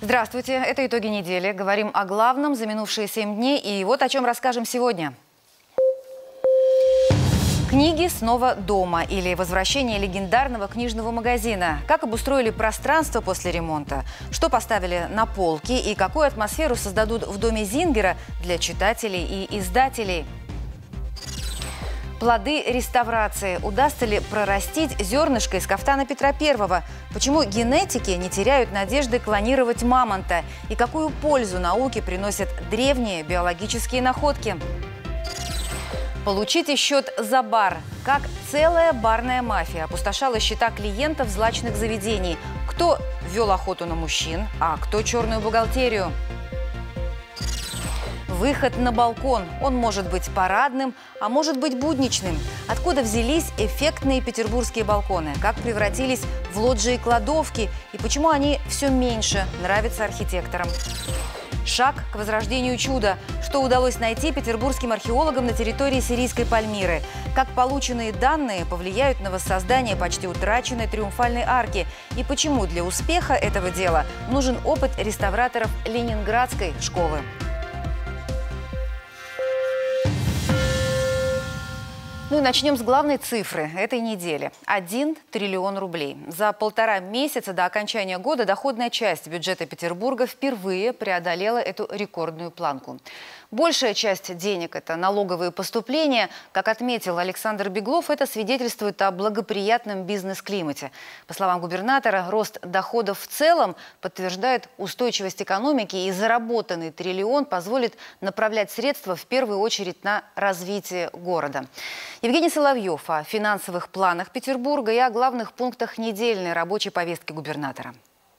Здравствуйте, это «Итоги недели». Говорим о главном за минувшие 7 дней, и вот о чем расскажем сегодня. Книги снова дома или возвращение легендарного книжного магазина. Как обустроили пространство после ремонта, что поставили на полки и какую атмосферу создадут в доме Зингера для читателей и издателей. Плоды реставрации. Удастся ли прорастить зернышко из кафтана Петра I? Почему генетики не теряют надежды клонировать мамонта? И какую пользу науке приносят древние биологические находки? Получите счет за бар. Как целая барная мафия опустошала счета клиентов злачных заведений. Кто вел охоту на мужчин, а кто черную бухгалтерию? Выход на балкон. Он может быть парадным, а может быть будничным. Откуда взялись эффектные петербургские балконы? Как превратились в лоджии-кладовки? И почему они все меньше нравятся архитекторам? Шаг к возрождению чуда. Что удалось найти петербургским археологам на территории сирийской Пальмиры? Как полученные данные повлияют на воссоздание почти утраченной триумфальной арки? И почему для успеха этого дела нужен опыт реставраторов Ленинградской школы? Ну и начнем с главной цифры этой недели. 1 триллион рублей. За 1,5 месяца до окончания года доходная часть бюджета Петербурга впервые преодолела эту рекордную планку. Большая часть денег – это налоговые поступления. Как отметил Александр Беглов, это свидетельствует о благоприятном бизнес-климате. По словам губернатора, рост доходов в целом подтверждает устойчивость экономики, и заработанный триллион позволит направлять средства в первую очередь на развитие города. Евгений Соловьев о финансовых планах Петербурга и о главных пунктах недельной рабочей повестки губернатора.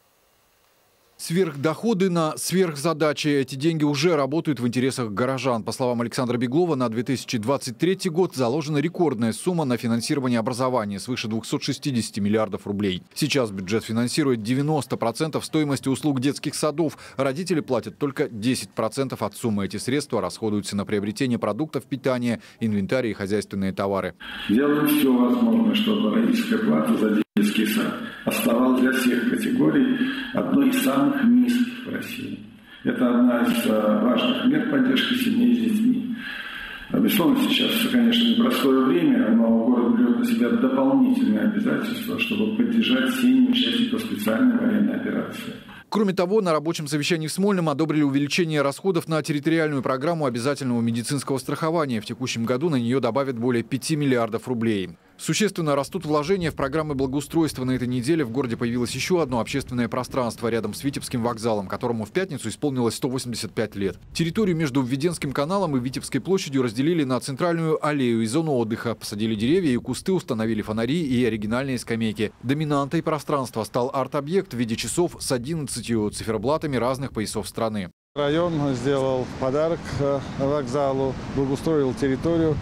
Сверхдоходы на сверхзадачи. Эти деньги уже работают в интересах горожан. По словам Александра Беглова, на 2023 год заложена рекордная сумма на финансирование образования – свыше 260 миллиардов рублей. Сейчас бюджет финансирует 90% стоимости услуг детских садов. Родители платят только 10% от суммы. Эти средства расходуются на приобретение продуктов питания, инвентарь и хозяйственные товары. Делаем все возможное, чтобы родительская плата за детский сад оставалась для всех категорий одной из самых низких в России. Это одна из важных мер поддержки семей с детьми. Безусловно, сейчас, конечно, непростое время, но город берет на себя дополнительные обязательства, чтобы поддержать семьи участников специальной военной операции. Кроме того, на рабочем совещании в Смольном одобрили увеличение расходов на территориальную программу обязательного медицинского страхования. В текущем году на нее добавят более 5 миллиардов рублей. Существенно растут вложения в программы благоустройства. На этой неделе в городе появилось еще одно общественное пространство рядом с Витебским вокзалом, которому в пятницу исполнилось 185 лет. Территорию между Введенским каналом и Витебской площадью разделили на центральную аллею и зону отдыха. Посадили деревья и кусты, установили фонари и оригинальные скамейки. Доминантой пространства стал арт-объект в виде часов с 11 циферблатами разных поясов страны. Район сделал подарок вокзалу, благоустроил территорию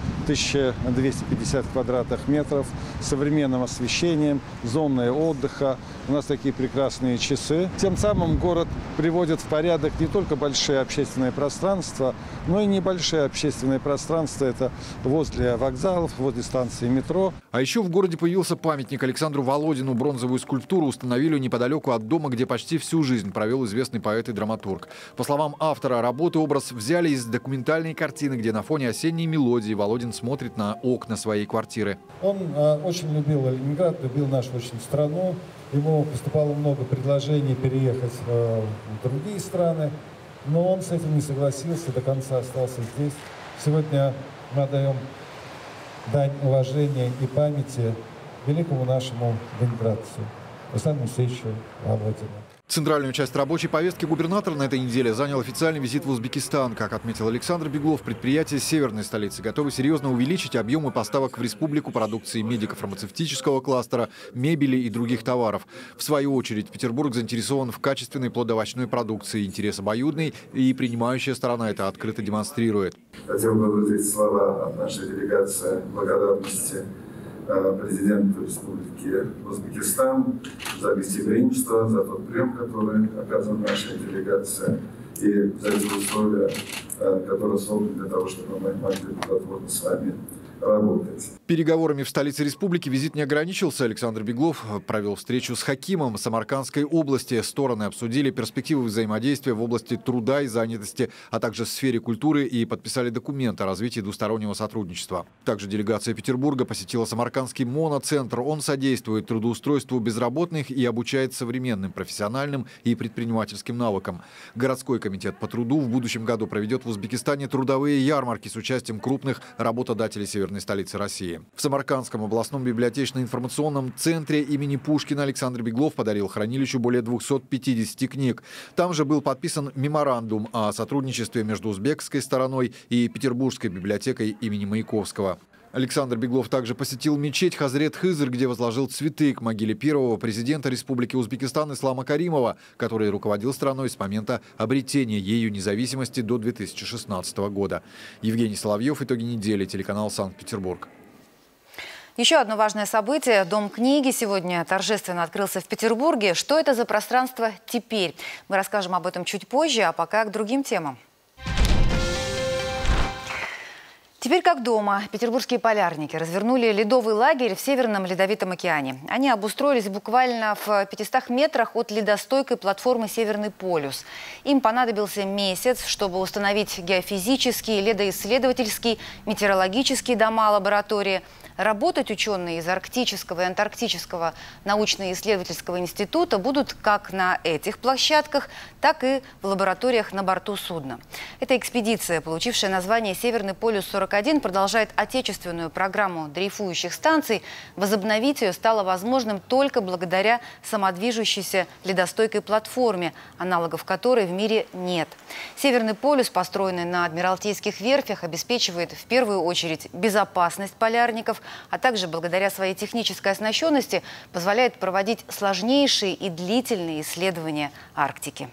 1250 квадратных метров с современным освещением, зоной отдыха. У нас такие прекрасные часы. Тем самым город приводит в порядок не только большие общественные пространства, но и небольшие общественные пространства. Это возле вокзалов, возле станции метро. А еще в городе появился памятник Александру Володину. Бронзовую скульптуру установили неподалеку от дома, где почти всю жизнь провел известный поэт и драматург. По словам автора работы, образ взяли из документальной картины, где на фоне осенней мелодии Володин смотрит на окна своей квартиры. Он очень любил Ленинград, любил нашу очень страну. Ему поступало много предложений переехать в другие страны, но он с этим не согласился, до конца остался здесь. Сегодня мы отдаем дань уважения и памяти великому нашему ленинградцу Александру Алексеевичу Володину. Центральную часть рабочей повестки губернатора на этой неделе занял официальный визит в Узбекистан. Как отметил Александр Беглов, предприятия северной столицы готовы серьезно увеличить объемы поставок в республику продукции медико-фармацевтического кластера, мебели и других товаров. В свою очередь, Петербург заинтересован в качественной плодоовощной продукции. Интерес обоюдный, и принимающая сторона это открыто демонстрирует. Хотел бы выразить слова от нашей делегации благодарности президенту Республики Узбекистан за гостеприимство, за тот прием, который оказана наша делегация, и за эти условия, которые созданы для того, чтобы мы могли плодотворно с вами работать. Переговорами в столице республики визит не ограничился. Александр Беглов провел встречу с хакимом Самаркандской области. Стороны обсудили перспективы взаимодействия в области труда и занятости, а также в сфере культуры и подписали документ о развитии двустороннего сотрудничества. Также делегация Петербурга посетила Самаркандский моноцентр. Он содействует трудоустройству безработных и обучает современным профессиональным и предпринимательским навыкам. Городской комитет по труду в будущем году проведет в Узбекистане трудовые ярмарки с участием крупных работодателей северной столицы России. В Самаркандском областном библиотечно-информационном центре имени Пушкина Александр Беглов подарил хранилищу более 250 книг. Там же был подписан меморандум о сотрудничестве между узбекской стороной и Петербургской библиотекой имени Маяковского. Александр Беглов также посетил мечеть Хазрет-Хызр, где возложил цветы к могиле первого президента Республики Узбекистан Ислама Каримова, который руководил страной с момента обретения ею независимости до 2016 года. Евгений Соловьев. Итоги недели. Телеканал Санкт-Петербург. Еще одно важное событие. Дом книги сегодня торжественно открылся в Петербурге. Что это за пространство теперь? Мы расскажем об этом чуть позже, а пока к другим темам. Теперь как дома. Петербургские полярники развернули ледовый лагерь в Северном Ледовитом океане. Они обустроились буквально в 500 метрах от ледостойкой платформы «Северный полюс». Им понадобился месяц, чтобы установить геофизический, ледоисследовательский, метеорологический дома, лаборатории. Работать ученые из Арктического и Антарктического научно-исследовательского института будут как на этих площадках, так и в лабораториях на борту судна. Эта экспедиция, получившая название «Северный полюс-41», продолжает отечественную программу дрейфующих станций. Возобновить ее стало возможным только благодаря самодвижущейся ледостойкой платформе, аналогов которой в мире нет. «Северный полюс», построенный на Адмиралтейских верфях, обеспечивает в первую очередь безопасность полярников, а также благодаря своей технической оснащенности позволяет проводить сложнейшие и длительные исследования Арктики.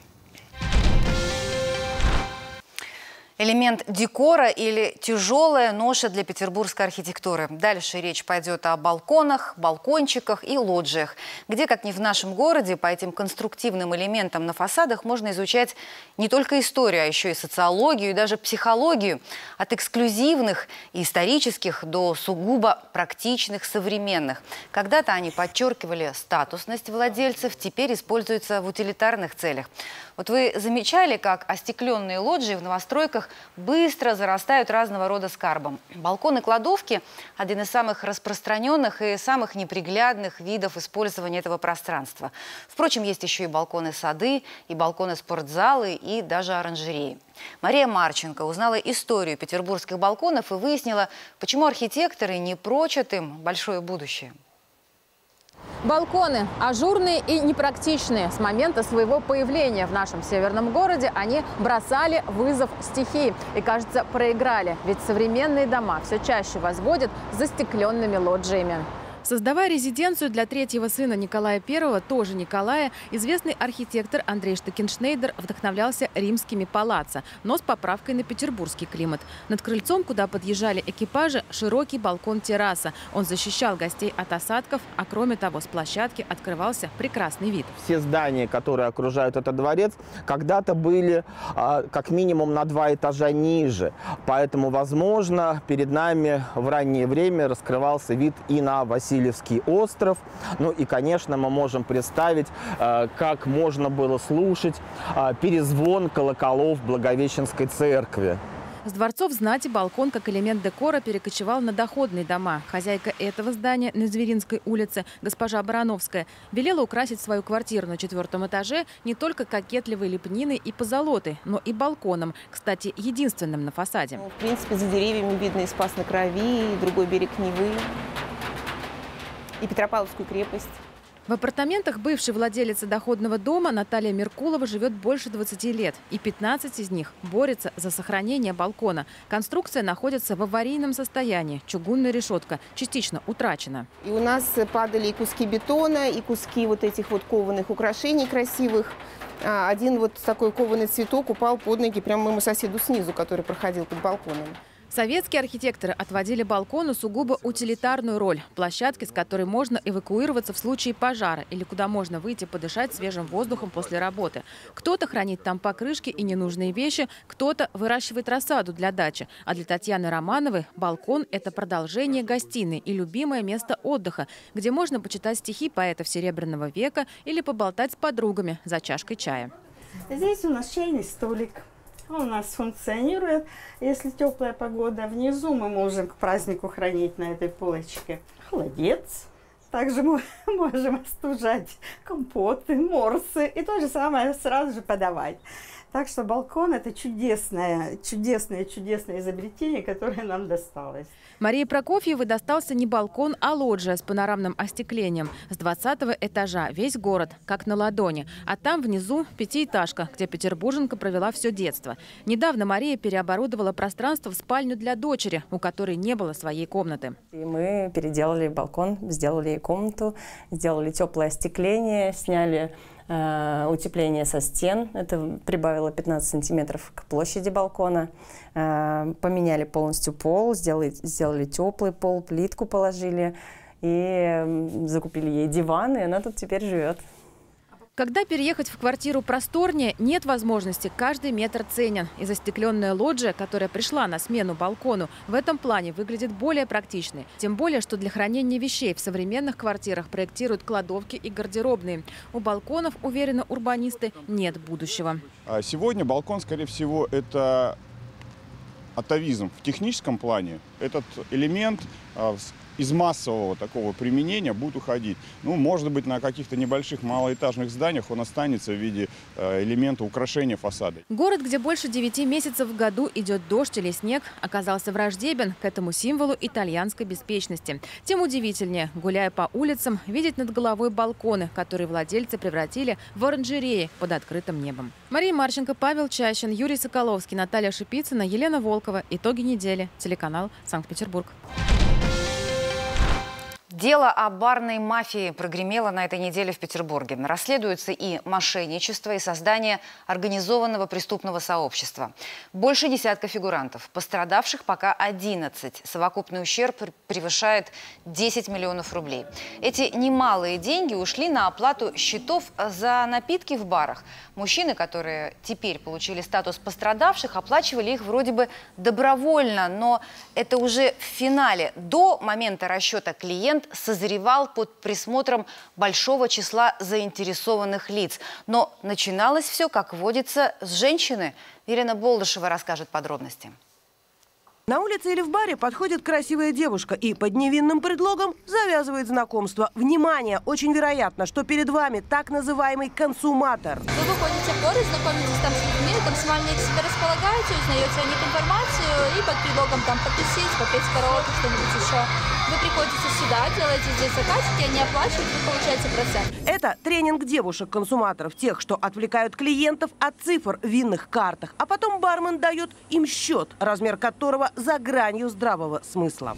Элемент декора или тяжелая ноша для петербургской архитектуры. Дальше речь пойдет о балконах, балкончиках и лоджиях, где, как ни в нашем городе, по этим конструктивным элементам на фасадах можно изучать не только историю, а еще и социологию, и даже психологию. От эксклюзивных и исторических до сугубо практичных, современных. Когда-то они подчеркивали статусность владельцев, теперь используются в утилитарных целях. Вот вы замечали, как остекленные лоджии в новостройках быстро зарастают разного рода скарбом? Балконы-кладовки – один из самых распространенных и самых неприглядных видов использования этого пространства. Впрочем, есть еще и балконы-сады, и балконы-спортзалы, и даже оранжереи. Мария Марченко узнала историю петербургских балконов и выяснила, почему архитекторы не прочат им большое будущее. Балконы ажурные и непрактичные. С момента своего появления в нашем северном городе они бросали вызов стихии. И, кажется, проиграли. Ведь современные дома все чаще возводят застекленными лоджиями. Создавая резиденцию для третьего сына Николая I, тоже Николая, известный архитектор Андрей Штекеншнейдер вдохновлялся римскими палаццо, но с поправкой на петербургский климат. Над крыльцом, куда подъезжали экипажи, широкий балкон-терраса. Он защищал гостей от осадков, а кроме того, с площадки открывался прекрасный вид. Все здания, которые окружают этот дворец, когда-то были как минимум на 2 этажа ниже. Поэтому, возможно, перед нами в раннее время раскрывался вид и на Васильевский остров. Ну и, конечно, мы можем представить, как можно было слушать перезвон колоколов Благовещенской церкви. С дворцов знати балкон как элемент декора перекочевал на доходные дома. Хозяйка этого здания на Зверинской улице, госпожа Барановская, велела украсить свою квартиру на 4-м этаже не только кокетливой лепниной и позолотой, но и балконом, кстати, единственным на фасаде. В принципе, за деревьями видно и Спас на Крови, и другой берег Невы, и Петропавловскую крепость. В апартаментах бывшей владелицы доходного дома Наталья Меркулова живет больше 20 лет. И 15 из них борются за сохранение балкона. Конструкция находится в аварийном состоянии. Чугунная решетка частично утрачена. И у нас падали и куски бетона, и куски вот этих вот кованых украшений красивых. Один вот такой кованый цветок упал под ноги прямо моему соседу снизу, который проходил под балконом. Советские архитекторы отводили балкону сугубо утилитарную роль. Площадки, с которой можно эвакуироваться в случае пожара или куда можно выйти подышать свежим воздухом после работы. Кто-то хранит там покрышки и ненужные вещи, кто-то выращивает рассаду для дачи. А для Татьяны Романовой балкон – это продолжение гостиной и любимое место отдыха, где можно почитать стихи поэтов Серебряного века или поболтать с подругами за чашкой чая. Здесь у нас чайный столик. Он у нас функционирует. Если теплая погода, внизу мы можем к празднику хранить на этой полочке холодец. Также мы можем остужать компоты, морсы и то же самое сразу же подавать. Так что балкон – это чудесное изобретение, которое нам досталось. Марии Прокофьевой достался не балкон, а лоджия с панорамным остеклением. С 20-го этажа весь город, как на ладони. А там внизу пятиэтажка, где петербурженка провела все детство. Недавно Мария переоборудовала пространство в спальню для дочери, у которой не было своей комнаты. И мы переделали балкон, сделали ей комнату, сделали теплое остекление, сняли утепление со стен. Это прибавило 15 сантиметров к площади балкона. Поменяли полностью пол, сделали теплый пол, плитку положили и закупили ей диван, и она тут теперь живет. Когда переехать в квартиру просторнее, нет возможности, каждый метр ценен. И застекленная лоджия, которая пришла на смену балкону, в этом плане выглядит более практичной. Тем более, что для хранения вещей в современных квартирах проектируют кладовки и гардеробные. У балконов, уверены урбанисты, нет будущего. Сегодня балкон, скорее всего, это атовизм в техническом плане. Этот элемент из массового такого применения будет уходить. Ну, может быть, на каких-то небольших малоэтажных зданиях он останется в виде элемента украшения фасада. Город, где больше 9 месяцев в году идет дождь или снег, оказался враждебен к этому символу итальянской беспечности. Тем удивительнее, гуляя по улицам, видеть над головой балконы, которые владельцы превратили в оранжереи под открытым небом. Мария Марченко, Павел Чащин, Юрий Соколовский, Наталья Шипицына, Елена Волкова. Итоги недели. Телеканал Санкт-Петербург. Дело о барной мафии прогремело на этой неделе в Петербурге. Расследуется и мошенничество, и создание организованного преступного сообщества. Больше десятка фигурантов. Пострадавших пока 11. Совокупный ущерб превышает 10 миллионов рублей. Эти немалые деньги ушли на оплату счетов за напитки в барах. Мужчины, которые теперь получили статус пострадавших, оплачивали их вроде бы добровольно, но это уже в финале. До момента расчета клиент созревал под присмотром большого числа заинтересованных лиц. Но начиналось все, как водится, с женщины. Ирина Болдышева расскажет подробности. На улице или в баре подходит красивая девушка и под невинным предлогом завязывает знакомство. Внимание! Очень вероятно, что перед вами так называемый консуматор. Вы выходите в город, знакомитесь там с людьми, там с вами к себе располагаете, узнаете о них информацию и под предлогом там потусить, попеть караоке, что-нибудь еще. Вы приходите сюда, делаете здесь заказики, они оплачивают, вы получаете процент. Это тренинг девушек-консуматоров, тех, что отвлекают клиентов от цифр в винных картах. А потом бармен дает им счет, размер которого за гранью здравого смысла.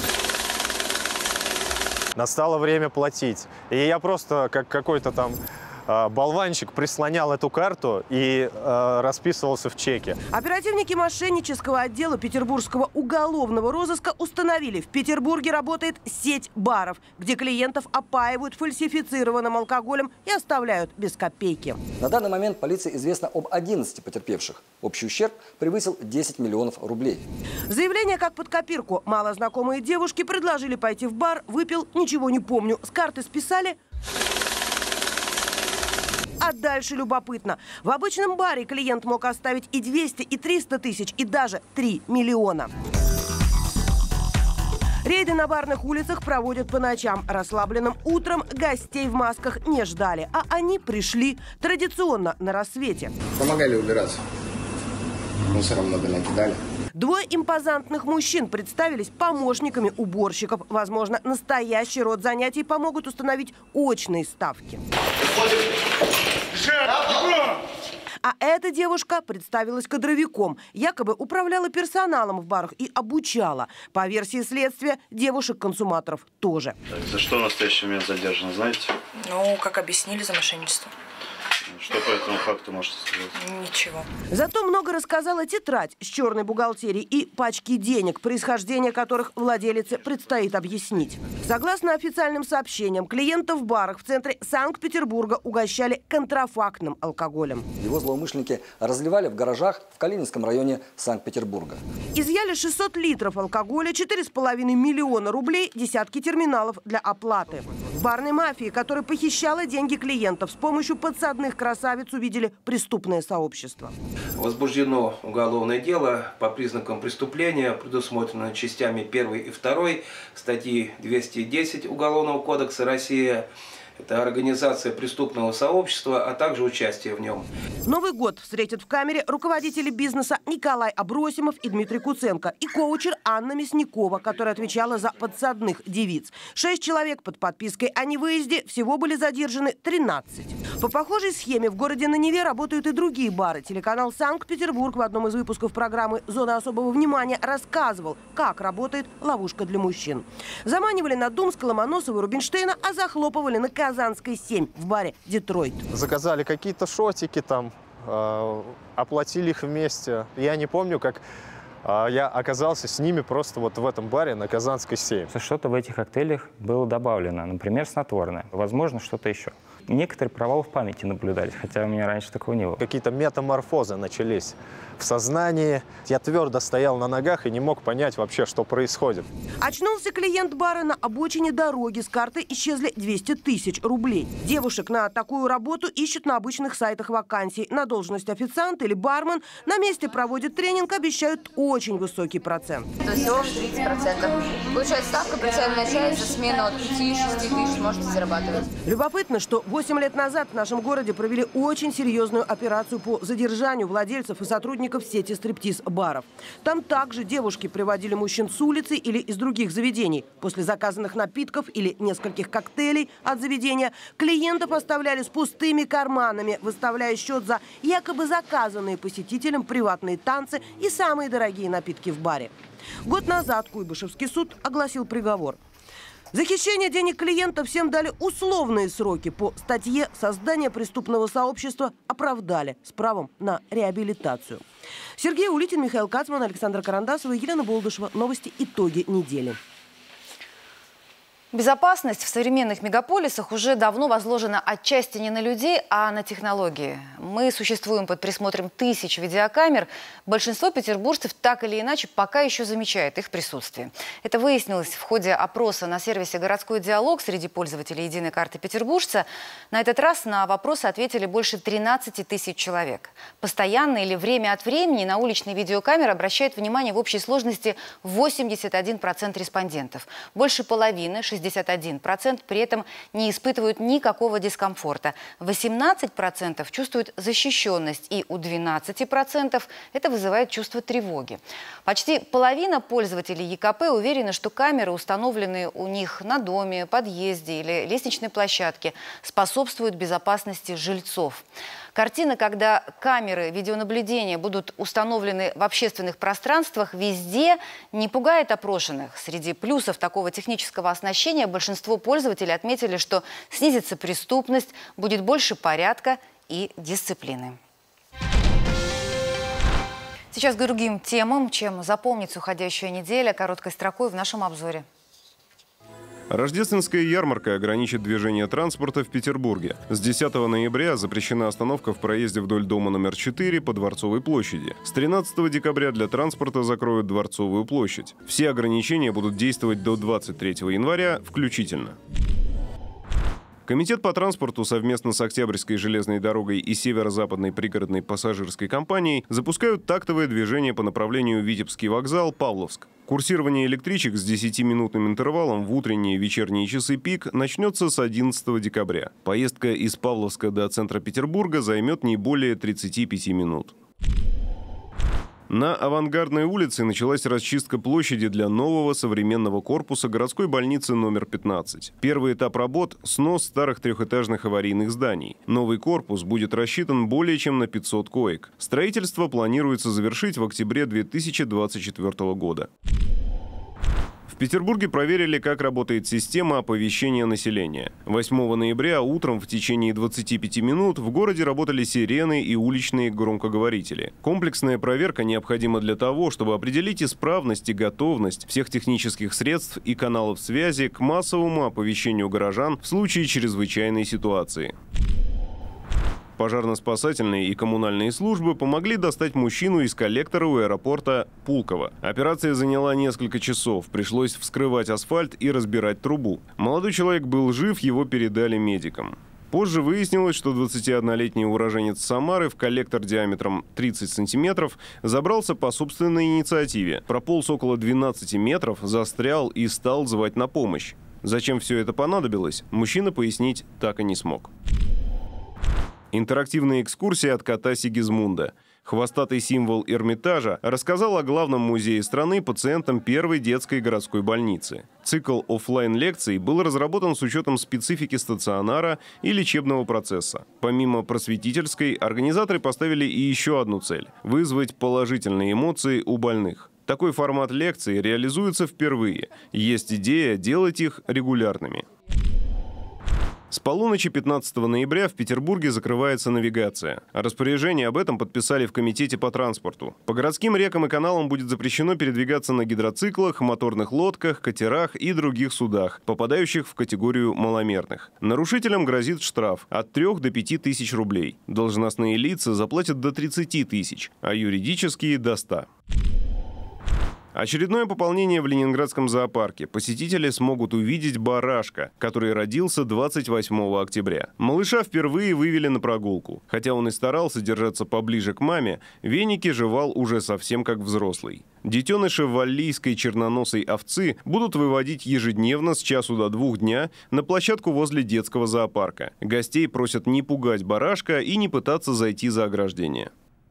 Настало время платить. И я просто, как какой-то там болванчик, прислонял эту карту и расписывался в чеке. Оперативники мошеннического отдела петербургского уголовного розыска установили: в Петербурге работает сеть баров, где клиентов опаивают фальсифицированным алкоголем и оставляют без копейки. На данный момент полиции известно об 11 потерпевших. Общий ущерб превысил 10 миллионов рублей. Заявление как под копирку. Малознакомые девушки предложили пойти в бар, выпил, ничего не помню. С карты списали. А дальше любопытно. В обычном баре клиент мог оставить и 200, и 300 тысяч, и даже 3 миллиона. Рейды на барных улицах проводят по ночам. Расслабленным утром гостей в масках не ждали. А они пришли традиционно на рассвете. Помогали убираться. Мусора много накидали. Двое импозантных мужчин представились помощниками уборщиков. Возможно, настоящий род занятий помогут установить очные ставки. А эта девушка представилась кадровиком. Якобы управляла персоналом в барах и обучала. По версии следствия, девушек-консуматоров тоже. За что в настоящий момент задержано, знаете? Ну, как объяснили, за мошенничество. Что по этому факту можете сказать? Ничего. Зато много рассказала тетрадь с черной бухгалтерией и пачки денег, происхождение которых владелице предстоит объяснить. Согласно официальным сообщениям, клиентов в барах в центре Санкт-Петербурга угощали контрафактным алкоголем. Его злоумышленники разливали в гаражах в Калининском районе Санкт-Петербурга. Изъяли 600 литров алкоголя, 4,5 миллиона рублей, десятки терминалов для оплаты. В барной мафии, которая похищала деньги клиентов с помощью подсадных красавиц, увидели преступное сообщество. Возбуждено уголовное дело по признакам преступления, предусмотрено частями 1 и 2 статьи 210 Уголовного кодекса России. Это организация преступного сообщества, а также участие в нем. Новый год встретят в камере руководители бизнеса Николай Абросимов и Дмитрий Куценко и коучер Анна Мясникова, которая отвечала за подсадных девиц. 6 человек под подпиской о невыезде, всего были задержаны 13. По похожей схеме в городе на Неве работают и другие бары. Телеканал «Санкт-Петербург» в одном из выпусков программы «Зона особого внимания» рассказывал, как работает ловушка для мужчин. Заманивали на Думск, Ломоносова, Рубинштейна, а захлопывали на Казанской 7 в баре «Детройт». Заказали какие-то шотики там, оплатили их вместе. Я не помню, как я оказался с ними просто вот в этом баре на Казанской 7. Что-то в этих коктейлях было добавлено, например, снотворное, возможно, что-то еще. Некоторые провалы в памяти наблюдались, хотя у меня раньше такого не было. Какие-то метаморфозы начались в сознании. Я твердо стоял на ногах и не мог понять вообще, что происходит. Очнулся клиент бара на обочине дороги. С карты исчезли 200 тысяч рублей. Девушек на такую работу ищут на обычных сайтах вакансий. На должность официант или бармен на месте проводят тренинг, обещают очень высокий процент. То есть 30%. Получается, ставка прицельная часть за смену от 5-6 тысяч можете зарабатывать. Любопытно, что 8 лет назад в нашем городе провели очень серьезную операцию по задержанию владельцев и сотрудников сети стриптиз-баров. Там также девушки приводили мужчин с улицы или из других заведений. После заказанных напитков или нескольких коктейлей от заведения клиентов оставляли с пустыми карманами, выставляя счет за якобы заказанные посетителям приватные танцы и самые дорогие напитки в баре. Год назад Куйбышевский суд огласил приговор. За хищение денег клиентов всем дали условные сроки. По статье «Создание преступного сообщества» оправдали с правом на реабилитацию. Сергей Улитин, Михаил Кацман, Александра Карандасова, Елена Болдышева. Новости «Итоги недели». Безопасность в современных мегаполисах уже давно возложена отчасти не на людей, а на технологии. Мы существуем под присмотром тысяч видеокамер. Большинство петербуржцев так или иначе пока еще замечает их присутствие. Это выяснилось в ходе опроса на сервисе «Городской диалог» среди пользователей единой карты петербуржца. На этот раз на вопросы ответили больше 13 тысяч человек. Постоянно или время от времени на уличные видеокамеры обращает внимание в общей сложности 81% респондентов. Больше половины, 61%, при этом не испытывают никакого дискомфорта. 18% чувствуют защищенность, и у 12% это вызывает чувство тревоги. Почти половина пользователей ЕКП уверены, что камеры, установленные у них на доме, подъезде или лестничной площадке, способствуют безопасности жильцов. Картина, когда камеры видеонаблюдения будут установлены в общественных пространствах везде, не пугает опрошенных. Среди плюсов такого технического оснащения большинство пользователей отметили, что снизится преступность, будет больше порядка и дисциплины. Сейчас к другим темам, чем запомнится уходящая неделя, короткой строкой в нашем обзоре. Рождественская ярмарка ограничит движение транспорта в Петербурге. С 10 ноября запрещена остановка в проезде вдоль дома номер 4 по Дворцовой площади. С 13 декабря для транспорта закроют Дворцовую площадь. Все ограничения будут действовать до 23 января включительно. Комитет по транспорту совместно с Октябрьской железной дорогой и Северо-Западной пригородной пассажирской компанией запускают тактовое движение по направлению Витебский вокзал-Павловск. Курсирование электричек с 10-минутным интервалом в утренние и вечерние часы пик начнется с 11 декабря. Поездка из Павловска до центра Петербурга займет не более 35 минут. На Авангардной улице началась расчистка площади для нового современного корпуса городской больницы номер 15. Первый этап работ – снос старых трехэтажных аварийных зданий. Новый корпус будет рассчитан более чем на 500 коек. Строительство планируется завершить в октябре 2024 года. В В Петербурге проверили, как работает система оповещения населения. 8 ноября утром в течение 25 минут в городе работали сирены и уличные громкоговорители. Комплексная проверка необходима для того, чтобы определить исправность и готовность всех технических средств и каналов связи к массовому оповещению горожан в случае чрезвычайной ситуации. Пожарно-спасательные и коммунальные службы помогли достать мужчину из коллектора у аэропорта Пулково. Операция заняла несколько часов. Пришлось вскрывать асфальт и разбирать трубу. Молодой человек был жив, его передали медикам. Позже выяснилось, что 21-летний уроженец Самары в коллектор диаметром 30 сантиметров забрался по собственной инициативе. Прополз около 12 метров, застрял и стал звать на помощь. Зачем все это понадобилось, мужчина пояснить так и не смог. Интерактивная экскурсия от кота Сигизмунда. Хвостатый символ Эрмитажа рассказал о главном музее страны пациентам первой детской городской больницы. Цикл оффлайн-лекций был разработан с учетом специфики стационара и лечебного процесса. Помимо просветительской, организаторы поставили и еще одну цель – вызвать положительные эмоции у больных. Такой формат лекций реализуется впервые. Есть идея делать их регулярными. С полуночи 15 ноября в Петербурге закрывается навигация. Распоряжение об этом подписали в Комитете по транспорту. По городским рекам и каналам будет запрещено передвигаться на гидроциклах, моторных лодках, катерах и других судах, попадающих в категорию маломерных. Нарушителям грозит штраф от 3 до 5 тысяч рублей. Должностные лица заплатят до 30 тысяч, а юридические – до 100. Очередное пополнение в Ленинградском зоопарке. Посетители смогут увидеть барашка, который родился 28 октября. Малыша впервые вывели на прогулку. Хотя он и старался держаться поближе к маме, веники жевал уже совсем как взрослый. Детеныши валлийской черноносой овцы будут выводить ежедневно с часу до 2 дня на площадку возле детского зоопарка. Гостей просят не пугать барашка и не пытаться зайти за ограждение.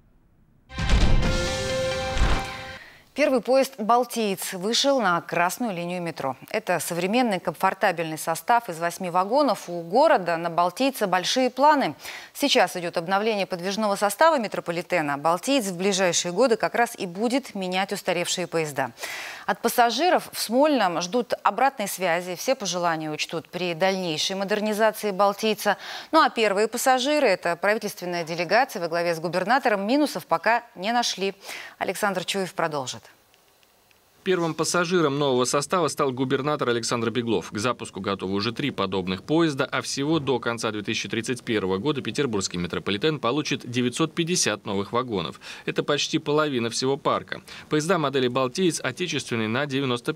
Первый поезд «Балтиец» вышел на красную линию метро. Это современный комфортабельный состав из 8 вагонов. У города на «Балтийце» большие планы. Сейчас идет обновление подвижного состава метрополитена. «Балтиец» в ближайшие годы как раз и будет менять устаревшие поезда. От пассажиров в Смольном ждут обратной связи. Все пожелания учтут при дальнейшей модернизации «Балтийца». Ну а первые пассажиры – это правительственная делегация во главе с губернатором. Минусов пока не нашли. Александр Чуев продолжит. Первым пассажиром нового состава стал губернатор Александр Беглов. К запуску готовы уже 3 подобных поезда, а всего до конца 2031 года петербургский метрополитен получит 950 новых вагонов. Это почти половина всего парка. Поезда модели «Балтиец» отечественные на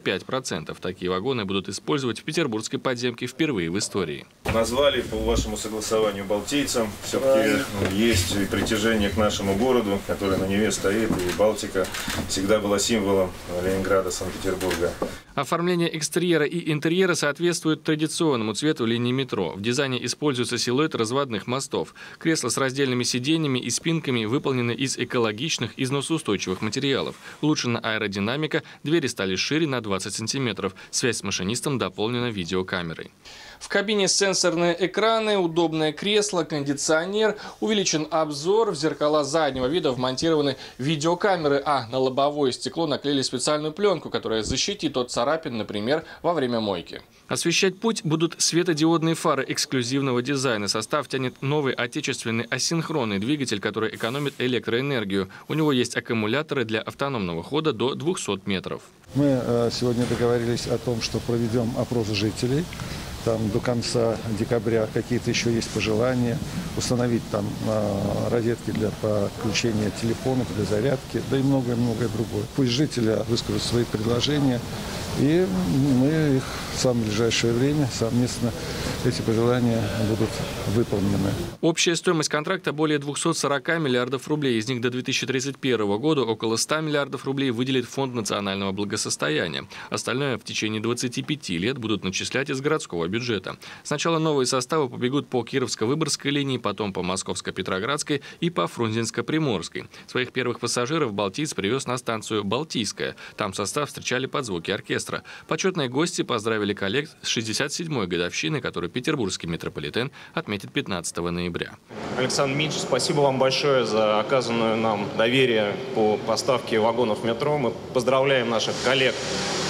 95%. Такие вагоны будут использовать в петербургской подземке впервые в истории. Назвали по вашему согласованию «Балтийцем». Все-таки есть и притяжение к нашему городу, который на Неве стоит, и Балтика всегда была символом Ленинграда, Санкт-Петербурга. Оформление экстерьера и интерьера соответствует традиционному цвету линии метро. В дизайне используется силуэт разводных мостов. Кресла с раздельными сиденьями и спинками выполнены из экологичных, износоустойчивых материалов. Улучшена аэродинамика, двери стали шире на 20 сантиметров. Связь с машинистом дополнена видеокамерой. В кабине сенсорные экраны, удобное кресло, кондиционер, увеличен обзор, в зеркала заднего вида вмонтированы видеокамеры, а на лобовое стекло наклеили специальную пленку, которая защитит от царапин, например, во время мойки. Освещать путь будут светодиодные фары эксклюзивного дизайна. Состав тянет новый отечественный асинхронный двигатель, который экономит электроэнергию. У него есть аккумуляторы для автономного хода до 200 метров. Мы сегодня договорились о том, что проведем опрос жителей. Там до конца декабря какие-то еще есть пожелания, установить там розетки для подключения телефонов, для зарядки, да и многое-многое другое. Пусть жители выскажут свои предложения, и мы их в самое ближайшее время совместно эти пожелания будут выполнены. Общая стоимость контракта более 240 миллиардов рублей. Из них до 2031 года около 100 миллиардов рублей выделит Фонд национального благосостояния. Остальное в течение 25 лет будут начислять из городского бюджета. Сначала новые составы побегут по Кировско-Выборгской линии, потом по Московско-Петроградской и по Фрунзенско-Приморской. Своих первых пассажиров «Балтиец» привез на станцию «Балтийская». Там состав встречали под звуки оркестра. Почетные гости поздравили коллег с 67-й годовщиной, которую петербургский метрополитен отметит 15 ноября. Александр Мич, спасибо вам большое за оказанное нам доверие по поставке вагонов метро. Мы поздравляем наших коллег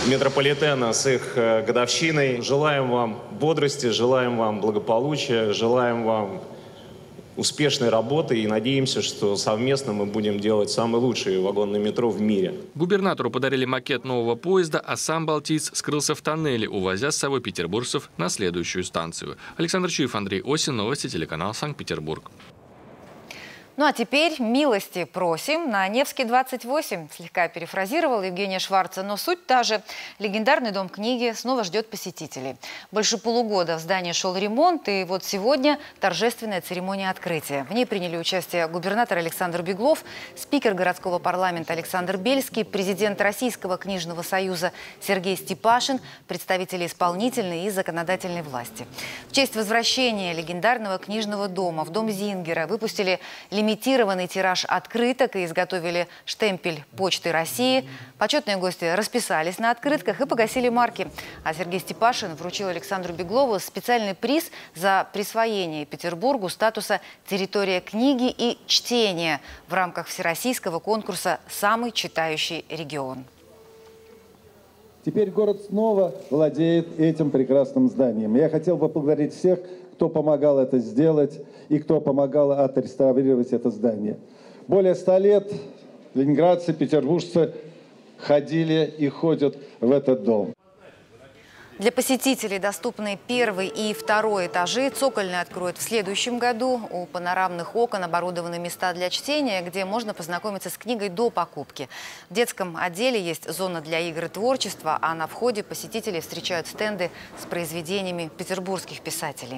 метрополитена с их годовщиной. Желаем вам бодрости, желаем вам благополучия, желаем вам успешной работы и надеемся, что совместно мы будем делать самый лучший вагонный метро в мире. Губернатору подарили макет нового поезда, а сам балтиец скрылся в тоннеле, увозя с собой петербуржцев на следующую станцию. Александр Чуев, Андрей Осин, новости, телеканал Санкт-Петербург. Ну а теперь милости просим на Невский 28. Слегка перефразировал Евгения Шварца, но суть та же. Легендарный дом книги снова ждет посетителей. Больше полугода в здании шел ремонт, и вот сегодня торжественная церемония открытия. В ней приняли участие губернатор Александр Беглов, спикер городского парламента Александр Бельский, президент Российского книжного союза Сергей Степашин, представители исполнительной и законодательной власти. В честь возвращения легендарного книжного дома в дом Зингера выпустили лимитированный тираж открыток и изготовили штемпель Почты России. Почетные гости расписались на открытках и погасили марки. А Сергей Степашин вручил Александру Беглову специальный приз за присвоение Петербургу статуса «Территория книги и чтения» в рамках всероссийского конкурса «Самый читающий регион». Теперь город снова владеет этим прекрасным зданием. Я хотел бы поблагодарить всех, кто помогал это сделать и кто помогал отреставрировать это здание. Более 100 лет ленинградцы, петербуржцы ходили и ходят в этот дом. Для посетителей доступны первый и второй этажи. Цокольный откроют в следующем году. У панорамных окон оборудованы места для чтения, где можно познакомиться с книгой до покупки. В детском отделе есть зона для игр и творчества, а на входе посетители встречают стенды с произведениями петербургских писателей.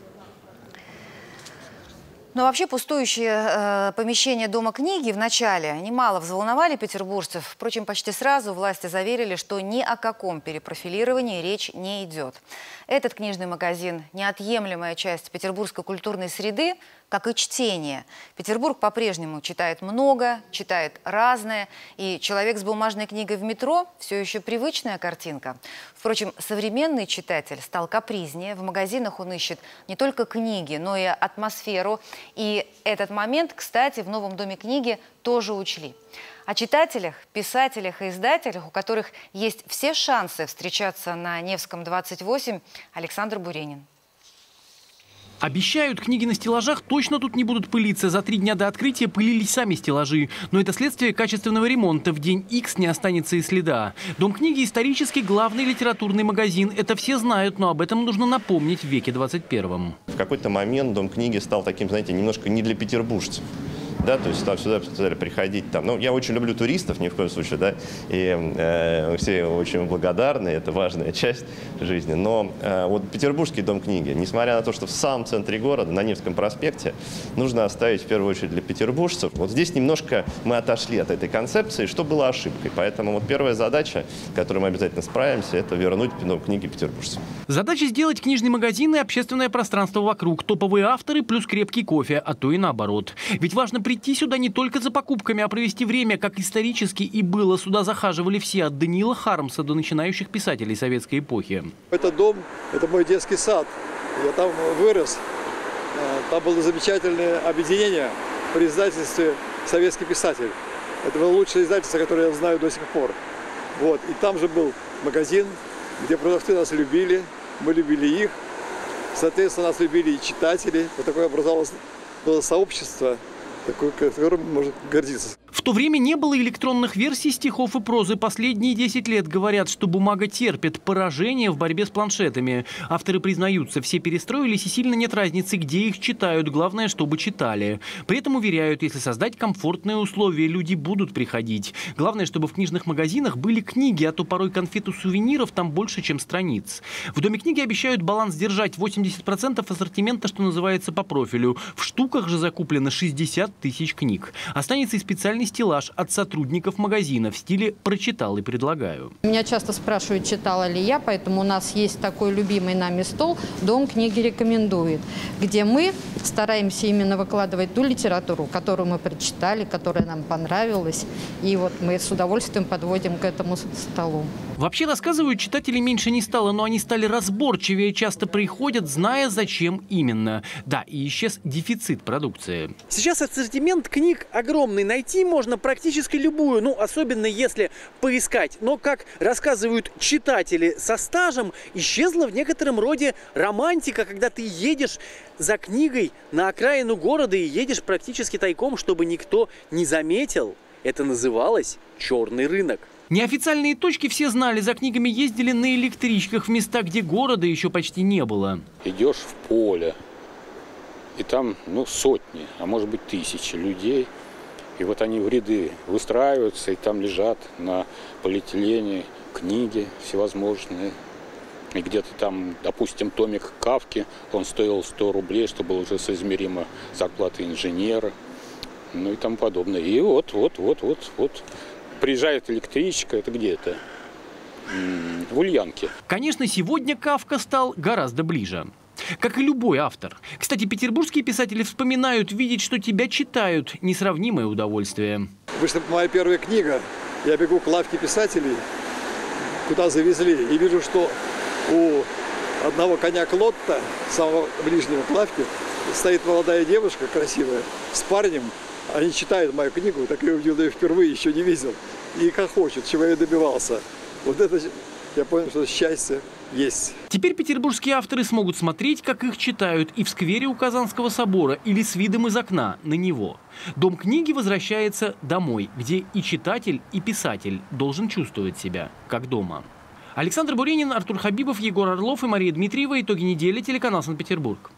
Но вообще пустующие помещения Дома книги в начале немало взволновали петербуржцев. Впрочем, почти сразу власти заверили, что ни о каком перепрофилировании речь не идет. Этот книжный магазин – неотъемлемая часть петербургской культурной среды, как и чтение. Петербург по-прежнему читает много, читает разное. И человек с бумажной книгой в метро – все еще привычная картинка. Впрочем, современный читатель стал капризнее. В магазинах он ищет не только книги, но и атмосферу. И этот момент, кстати, в новом Доме книги тоже учли. О читателях, писателях и издателях, у которых есть все шансы встречаться на Невском 28, Александр Буренин. Обещают, книги на стеллажах точно тут не будут пылиться. За 3 дня до открытия пылились сами стеллажи. Но это следствие качественного ремонта. В день X не останется и следа. Дом книги – исторический главный литературный магазин. Это все знают, но об этом нужно напомнить в веке 21. В какой-то момент Дом книги стал таким, знаете, немножко не для петербуржцев. Да, то есть там сюда стали приходить. Там. Ну, я очень люблю туристов, ни в коем случае, да, и все очень благодарны, это важная часть жизни. Но вот Петербургский Дом книги, несмотря на то, что в самом центре города, на Невском проспекте, нужно оставить в первую очередь для петербуржцев. Вот здесь немножко мы отошли от этой концепции, что было ошибкой. Поэтому вот первая задача, которой мы обязательно справимся, это вернуть Дом книги петербуржцам. Задача сделать книжный магазин и общественное пространство вокруг. Топовые авторы плюс крепкий кофе, а то и наоборот. Ведь важно прийти сюда не только за покупками, а провести время, как исторически и было. Сюда захаживали все, от Даниила Хармса до начинающих писателей советской эпохи. Этот дом – это мой детский сад. Я там вырос. Там было замечательное объединение при издательстве «Советский писатель». Это было лучшее издательство, которое я знаю до сих пор. Вот. И там же был магазин, где продавцы нас любили, мы любили их. Соответственно, нас любили и читатели. Вот такое образовалось было сообщество, которым можно гордиться. В то время не было электронных версий стихов и прозы. Последние 10 лет говорят, что бумага терпит поражение в борьбе с планшетами. Авторы признаются, все перестроились и сильно нет разницы, где их читают. Главное, чтобы читали. При этом уверяют, если создать комфортные условия, люди будут приходить. Главное, чтобы в книжных магазинах были книги, а то порой конфет и сувениров там больше, чем страниц. В Доме книги обещают баланс держать. 80% ассортимента, что называется, по профилю. В штуках же закуплено 60 тысяч книг. Останется и специальный стеллаж от сотрудников магазина в стиле «прочитал и предлагаю». Меня часто спрашивают, читала ли я, поэтому у нас есть такой любимый нами стол «Дом книги рекомендует», где мы стараемся именно выкладывать ту литературу, которую мы прочитали, которая нам понравилась. И вот мы с удовольствием подводим к этому столу. Вообще, рассказывают, читателей меньше не стало, но они стали разборчивее, часто приходят, зная, зачем именно. Да, и исчез дефицит продукции. Сейчас ассортимент книг огромный. Найти можно практически любую, ну, особенно если поискать. Но, как рассказывают читатели со стажем, исчезла в некотором роде романтика, когда ты едешь за книгой на окраину города и едешь практически тайком, чтобы никто не заметил. Это называлось «черный рынок». Неофициальные точки все знали, за книгами ездили на электричках в места, где города еще почти не было. Идешь в поле, и там сотни, а может быть тысячи людей. И вот они в ряды выстраиваются, и там лежат на полиэтилене книги всевозможные. И где-то там, допустим, томик Кафки, он стоил 100 рублей, что было уже соизмеримо с зарплатой инженера, ну и тому подобное. И вот. Приезжает электричка, это где это? В Ульянке. Конечно, сегодня Кафка стал гораздо ближе. Как и любой автор. Кстати, петербургские писатели вспоминают, видеть, что тебя читают. Несравнимое удовольствие. Вышла моя первая книга. Я бегу к лавке писателей, куда завезли. И вижу, что у одного коня Клотта, самого ближнего к лавке, стоит молодая девушка красивая с парнем. Они читают мою книгу, так я увидел ее впервые, еще не видел. И хохочет, чего я добивался. Вот это, я понял, что счастье есть. Теперь петербургские авторы смогут смотреть, как их читают, и в сквере у Казанского собора, или с видом из окна на него. Дом книги возвращается домой, где и читатель, и писатель должен чувствовать себя как дома. Александр Буренин, Артур Хабибов, Егор Орлов и Мария Дмитриева. Итоги недели. Телеканал Санкт-Петербург.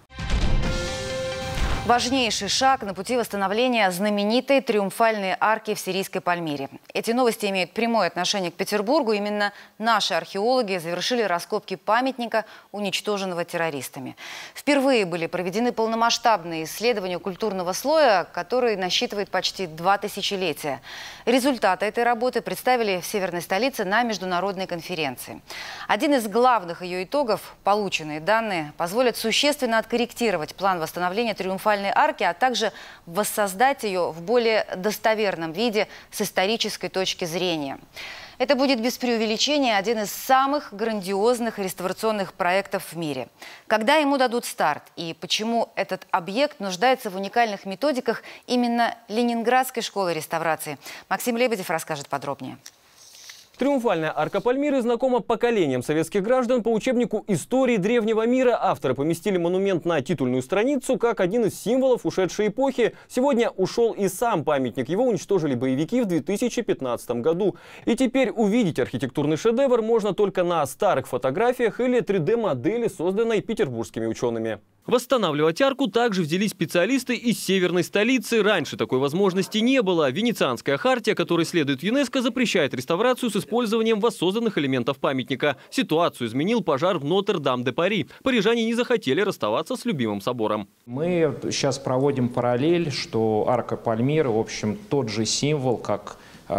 Важнейший шаг на пути восстановления знаменитой триумфальной арки в сирийской Пальмире. Эти новости имеют прямое отношение к Петербургу. Именно наши археологи завершили раскопки памятника, уничтоженного террористами. Впервые были проведены полномасштабные исследования культурного слоя, который насчитывает почти 2 тысячелетия. Результаты этой работы представили в северной столице на международной конференции. Один из главных ее итогов – полученные данные позволят существенно откорректировать план восстановления триумфальной арки, а также воссоздать ее в более достоверном виде с исторической точки зрения. Это будет без преувеличения один из самых грандиозных реставрационных проектов в мире. Когда ему дадут старт и почему этот объект нуждается в уникальных методиках именно Ленинградской школы реставрации, Максим Лебедев расскажет подробнее. Триумфальная арка Пальмиры знакома поколениям советских граждан. По учебнику истории древнего мира авторы поместили монумент на титульную страницу как один из символов ушедшей эпохи. Сегодня ушел и сам памятник. Его уничтожили боевики в 2015 году. И теперь увидеть архитектурный шедевр можно только на старых фотографиях или 3D-модели, созданной петербургскими учеными. Восстанавливать арку также взялись специалисты из северной столицы. Раньше такой возможности не было. Венецианская хартия, которой следует ЮНЕСКО, запрещает реставрацию с использованием воссозданных элементов памятника. Ситуацию изменил пожар в Нотр-Дам-де-Пари. Парижане не захотели расставаться с любимым собором. Мы сейчас проводим параллель, что арка Пальмиры, в общем, тот же символ, как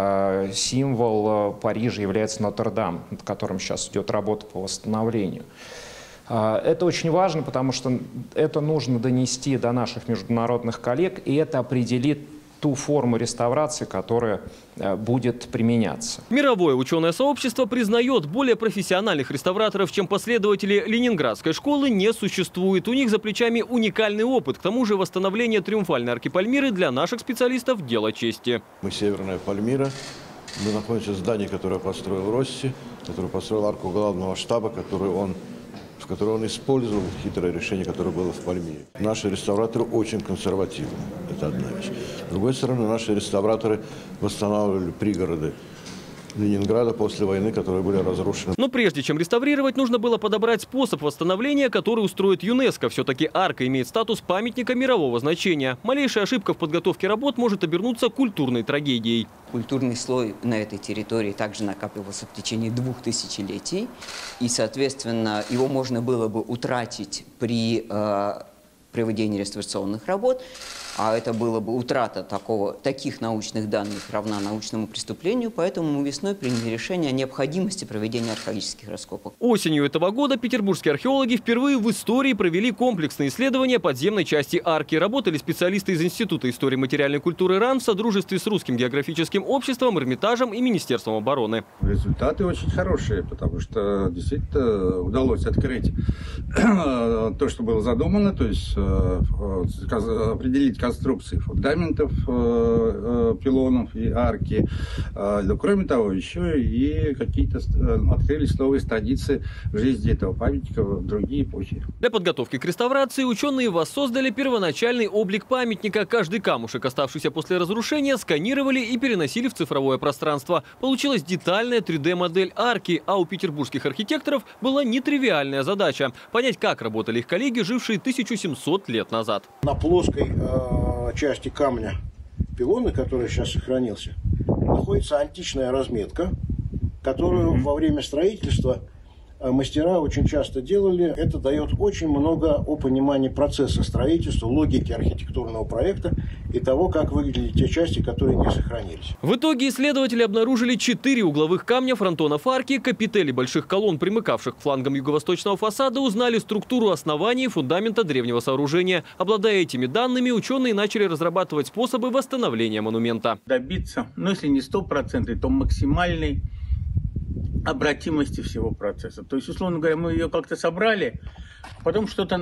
символ Парижа является Нотр-Дам, над которым сейчас идет работа по восстановлению. Это очень важно, потому что это нужно донести до наших международных коллег, и это определит ту форму реставрации, которая будет применяться. Мировое ученое сообщество признает, более профессиональных реставраторов, чем последователи Ленинградской школы, не существует. У них за плечами уникальный опыт. К тому же восстановление триумфальной арки Пальмиры для наших специалистов – дело чести. Мы северная Пальмира. Мы находимся в здании, которое построил Росси, который построил арку главного штаба, в которой он использовал хитрое решение, которое было в Пальмире. Наши реставраторы очень консервативны. Это одна вещь. С другой стороны, наши реставраторы восстанавливали пригороды Ленинграда после войны, которые были разрушены. Но прежде чем реставрировать, нужно было подобрать способ восстановления, который устроит ЮНЕСКО. Все-таки арка имеет статус памятника мирового значения. Малейшая ошибка в подготовке работ может обернуться культурной трагедией. Культурный слой на этой территории также накапливался в течение 2 тысячелетий. И, соответственно, его можно было бы утратить при проведения реставрационных работ, а это было бы утрата таких научных данных равна научному преступлению, поэтому мы весной приняли решение о необходимости проведения археологических раскопок. Осенью этого года петербургские археологи впервые в истории провели комплексные исследования подземной части арки. Работали специалисты из Института истории материальной культуры РАН в содружестве с Русским географическим обществом, Эрмитажем и Министерством обороны. Результаты очень хорошие, потому что действительно удалось открыть то, что было задумано, то есть определить конструкции фундаментов, пилонов и арки. Но кроме того, еще и какие-то открылись новые страницы в жизни этого памятника в другие эпохи. Для подготовки к реставрации ученые воссоздали первоначальный облик памятника. Каждый камушек, оставшийся после разрушения, сканировали и переносили в цифровое пространство. Получилась детальная 3D-модель арки, а у петербургских архитекторов была нетривиальная задача – понять, как работали их коллеги, жившие 1700 лет назад. На плоской части камня пилона, который сейчас сохранился, находится античная разметка, которую во время строительства мастера очень часто делали. Это дает очень много о понимании процесса строительства, логики архитектурного проекта и того, как выглядели те части, которые не сохранились. В итоге исследователи обнаружили 4 угловых камня фронтонов арки, капители больших колонн, примыкавших к флангам юго-восточного фасада, узнали структуру основания и фундамента древнего сооружения. Обладая этими данными, ученые начали разрабатывать способы восстановления монумента. Добиться, ну если не 100%, то максимальной обратимости всего процесса. То есть, условно говоря, мы ее как-то собрали, потом что-то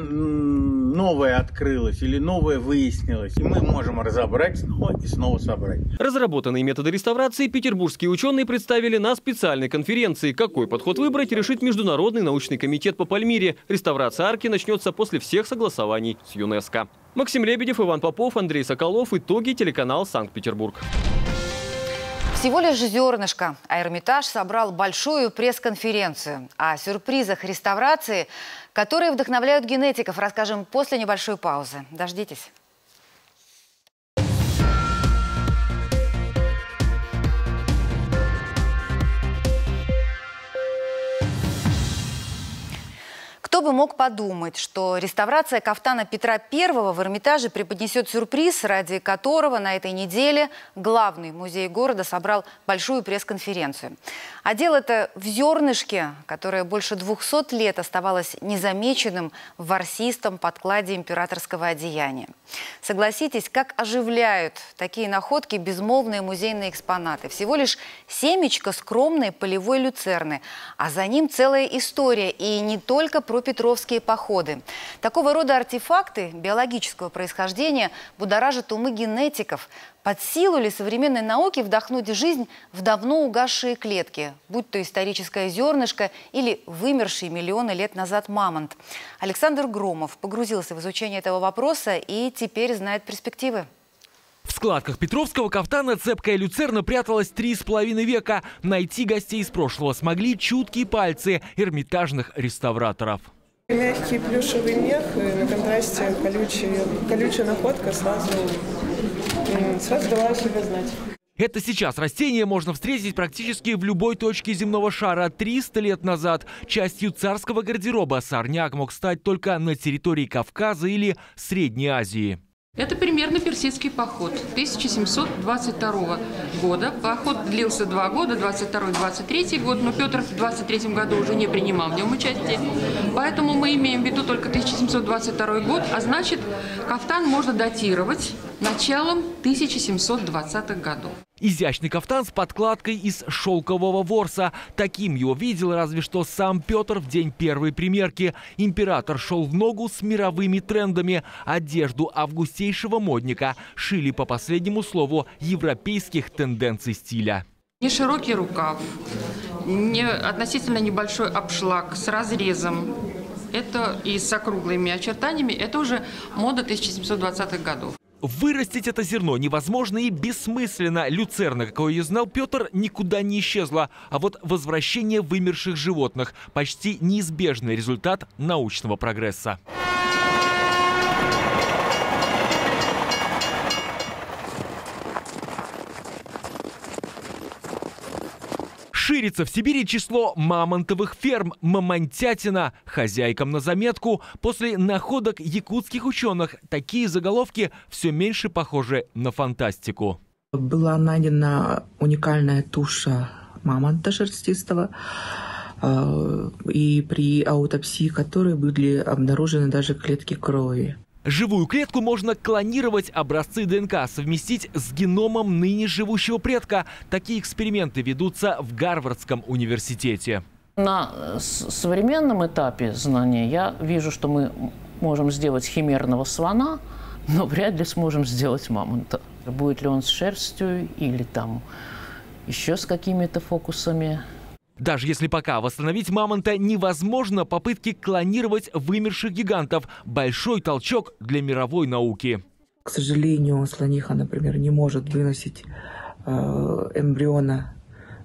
новое открылось или новое выяснилось, и мы можем разобрать снова и снова собрать. Разработанные методы реставрации петербургские ученые представили на специальной конференции. Какой подход выбрать, решит Международный научный комитет по Пальмире. Реставрация арки начнется после всех согласований с ЮНЕСКО. Максим Лебедев, Иван Попов, Андрей Соколов. Итоги, телеканал Санкт-Петербург. Всего лишь зернышко, а Эрмитаж собрал большую пресс-конференцию. О сюрпризах реставрации, которые вдохновляют генетиков, расскажем после небольшой паузы. Дождитесь. Кто бы мог подумать, что реставрация кафтана Петра I в Эрмитаже преподнесет сюрприз, ради которого на этой неделе главный музей города собрал большую пресс-конференцию. А дело-то в зернышке, которое больше 200 лет оставалось незамеченным в ворсистом подкладе императорского одеяния. Согласитесь, как оживляют такие находки безмолвные музейные экспонаты. Всего лишь семечко скромной полевой люцерны, а за ним целая история, и не только про петровские походы. Такого рода артефакты биологического происхождения будоражат умы генетиков. Под силу ли современной науке вдохнуть жизнь в давно угасшие клетки, будь то историческое зернышко или вымерший миллионы лет назад мамонт? Александр Громов погрузился в изучение этого вопроса и теперь знает перспективы. В складках петровского кафтана цепкая люцерна пряталась 3,5 века. Найти гостей из прошлого смогли чуткие пальцы эрмитажных реставраторов. Мягкий плюшевый мех, на контрасте колючая находка сразу дала о себе знать. Это сейчас растение можно встретить практически в любой точке земного шара. 300 лет назад частью царского гардероба сорняк мог стать только на территории Кавказа или Средней Азии. Это примерно персидский поход 1722 года. Поход длился 2 года, 22-23 год, но Петр в 23 году уже не принимал в нем участие. Поэтому мы имеем в виду только 1722 год, а значит, кафтан можно датировать началом 1720-х годов. Изящный кафтан с подкладкой из шелкового ворса. Таким его видел разве что сам Петр в день первой примерки. Император шел в ногу с мировыми трендами. Одежду августейшего модника шили по последнему слову европейских тенденций стиля. Не широкий рукав, не относительно небольшой обшлаг с разрезом. Это и с округлыми очертаниями. Это уже мода 1720-х годов. Вырастить это зерно невозможно и бессмысленно. Люцерна, какой ее знал Петр, никуда не исчезла. А вот возвращение вымерших животных – почти неизбежный результат научного прогресса. Ширится в Сибири число мамонтовых ферм. Мамонтятина. Хозяйкам на заметку. После находок якутских ученых такие заголовки все меньше похожи на фантастику. Была найдена уникальная туша мамонта шерстистого, и при аутопсии которой были обнаружены даже клетки крови. Живую клетку можно клонировать, образцы ДНК совместить с геномом ныне живущего предка. Такие эксперименты ведутся в Гарвардском университете. На современном этапе знания я вижу, что мы можем сделать химерного слона, но вряд ли сможем сделать мамонта. Будет ли он с шерстью или там еще с какими-то фокусами. Даже если пока восстановить мамонта невозможно, попытки клонировать вымерших гигантов – большой толчок для мировой науки. К сожалению, слониха, например, не может выносить эмбриона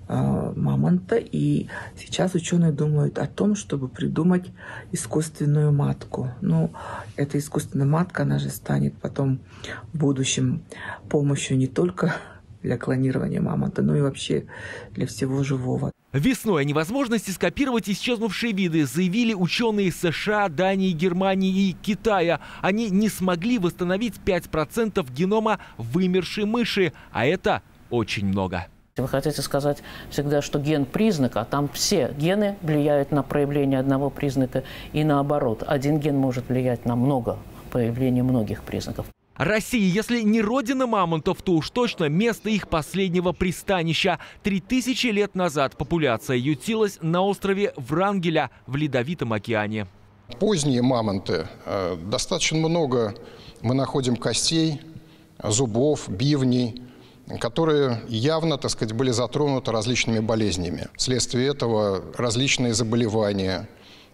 мамонта, и сейчас ученые думают о том, чтобы придумать искусственную матку. Ну, эта искусственная матка, она же станет потом в будущем помощью не только для клонирования мамонта, но и вообще для всего живого. Весной о невозможности скопировать исчезнувшие виды заявили ученые США, Дании, Германии и Китая. Они не смогли восстановить 5% генома вымершей мыши, а это очень много. Вы хотите сказать всегда, что ген признак, а там все гены влияют на проявление одного признака и наоборот. Один ген может влиять на проявление многих признаков. Россия, если не родина мамонтов, то уж точно место их последнего пристанища. 3000 лет назад популяция ютилась на острове Врангеля в Ледовитом океане. Поздние мамонты. Достаточно много мы находим костей, зубов, бивней, которые явно, так сказать, были затронуты различными болезнями. Вследствие этого различные заболевания,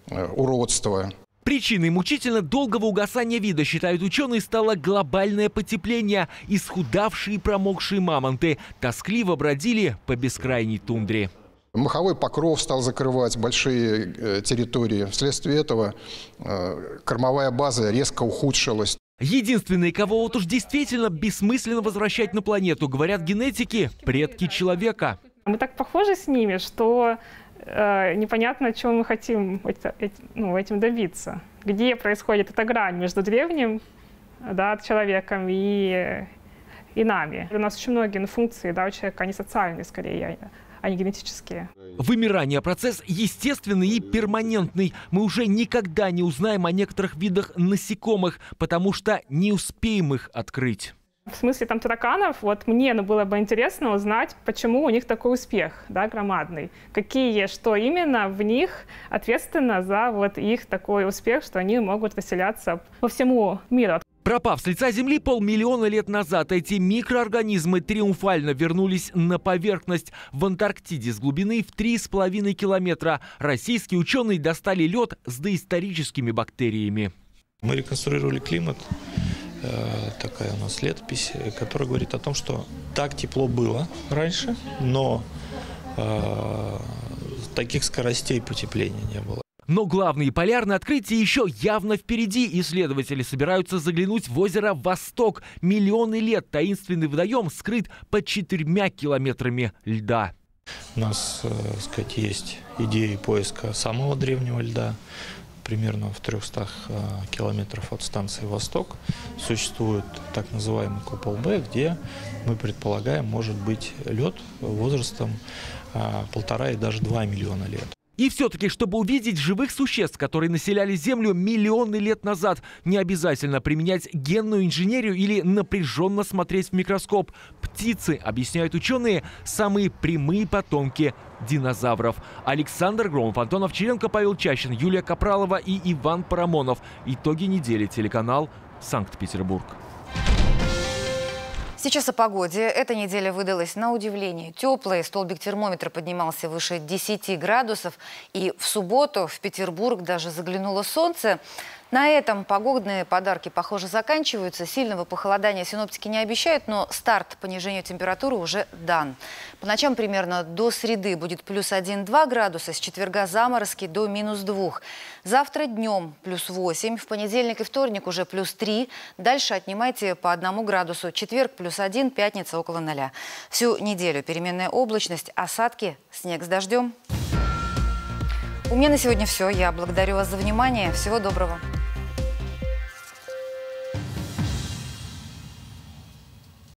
уродства. Причиной мучительно долгого угасания вида, считают ученые, стало глобальное потепление. Исхудавшие и промокшие мамонты тоскливо бродили по бескрайней тундре. Моховой покров стал закрывать большие территории. Вследствие этого кормовая база резко ухудшилась. Единственные, кого вот уж действительно бессмысленно возвращать на планету, говорят генетики, предки человека. Мы так похожи с ними, что непонятно, чего мы хотим этим добиться. Где происходит эта грань между древним, да, человеком и нами. У нас очень многие функции, да, у человека, они социальные скорее, а не генетические. Вымирание – процесс естественный и перманентный. Мы уже никогда не узнаем о некоторых видах насекомых, потому что не успеем их открыть. В смысле там тараканов, вот мне было бы интересно узнать, почему у них такой успех, да, громадный. Что именно в них ответственно за вот их такой успех, что они могут расселяться по всему миру. Пропав с лица Земли 500 000 лет назад, эти микроорганизмы триумфально вернулись на поверхность. В Антарктиде с глубины в 3,5 километра российские ученые достали лед с доисторическими бактериями. Мы реконструировали климат. Такая у нас летопись, которая говорит о том, что так тепло было раньше, но таких скоростей потепления не было. Но главные полярные открытия еще явно впереди. Исследователи собираются заглянуть в озеро Восток. Миллионы лет таинственный водоем скрыт под 4 километрами льда. У нас, так сказать, есть идеи поиска самого древнего льда. Примерно в 300 километров от станции «Восток» существует так называемый купол Б, где мы предполагаем, может быть лед возрастом 1,5 и даже 2 миллиона лет. И все-таки, чтобы увидеть живых существ, которые населяли Землю миллионы лет назад, не обязательно применять генную инженерию или напряженно смотреть в микроскоп. Птицы, объясняют ученые, самые прямые потомки динозавров. Александр Громов, Антон Овчаренко, Павел Чащин, Юлия Капралова и Иван Парамонов. Итоги недели. Телеканал Санкт-Петербург. Сейчас о погоде. Эта неделя выдалась на удивление теплой. Столбик термометра поднимался выше 10 градусов. И в субботу в Петербург даже заглянуло солнце. На этом погодные подарки, похоже, заканчиваются. Сильного похолодания синоптики не обещают, но старт понижению температуры уже дан. По ночам примерно до среды будет плюс 1-2 градуса, с четверга заморозки до минус 2. Завтра днем плюс 8, в понедельник и вторник уже плюс 3. Дальше отнимайте по 1 градусу. Четверг плюс +1, пятница около 0. Всю неделю переменная облачность, осадки, снег с дождем. У меня на сегодня все. Я благодарю вас за внимание. Всего доброго.